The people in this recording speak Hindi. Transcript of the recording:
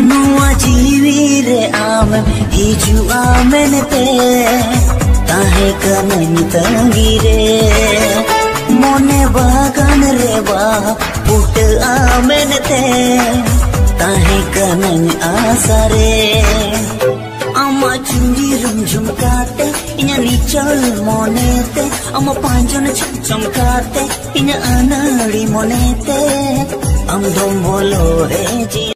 नुआ जीवी रे आम हिजू आमेनते ताहे कनन तंगी रे मोने बागान रे बा पुट आमेनते ताहे कनन आसारे अमा चुंगी झुमकाते इन्या निचल मोनेते अमा पांजन चमकाते इन्या अनाड़ी मोनेते हम धोम बोलो रे जी।